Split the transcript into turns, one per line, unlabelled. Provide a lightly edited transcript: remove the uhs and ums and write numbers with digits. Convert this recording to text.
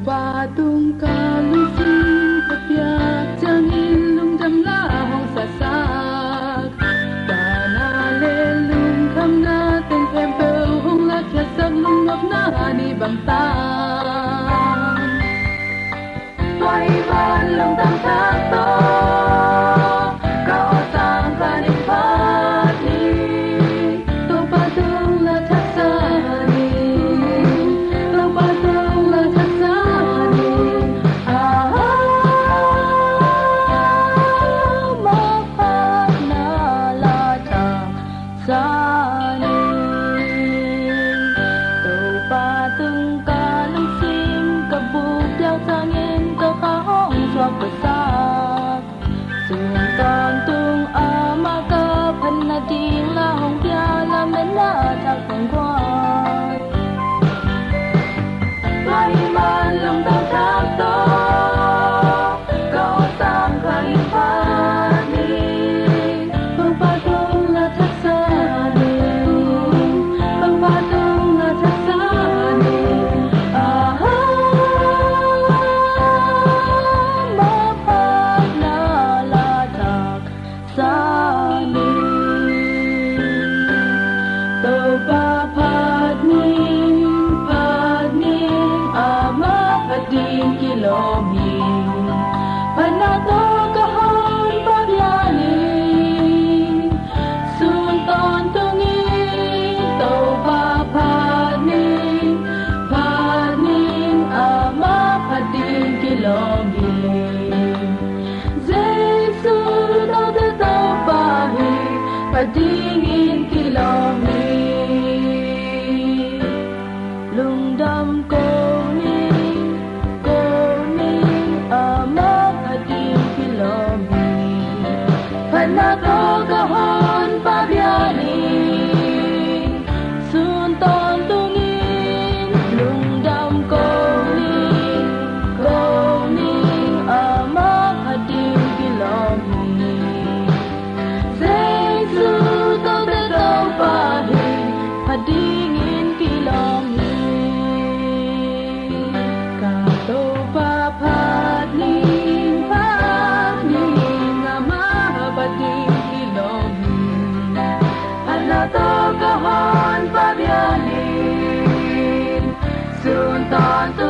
patung kalusin kapiak jangin lung jam la hong sasak kanalelung kam na ten pem peu hong la kya sak lung ngọc na ni bang tang toy ban lung tam thak to kao sang kanin phat ni to patung la thak sa ni to patung la thak sa ni ma phat na la thak sa ni to patung kalung sim kabuk yang tangin to kahong swak besak sun ton tung ama ka phan na ding la hong pya la men na thak kong kwat toy man long tam thak to kao sam khai phat ni bang patung la thak sa ni bang patung la thak sa ni ma phat na la thak sa ni to pa phat ni ama phat ding kilomi pana to kahon pa bia ni sun ton tungi to pa phat ni ama phat ding kilomi Jesu to te to pa hi phat ding in kilomi lung dam ko ni ama phat ding kilomi pana to kahon pa bia ni sun ton tungin lung dam ko ni ama phat ding kilomi Jesu to te to pa hi phat ding in kilomi ka to pa phat ni ama phat ding kilomi ana to kahon pa bia ni sun ton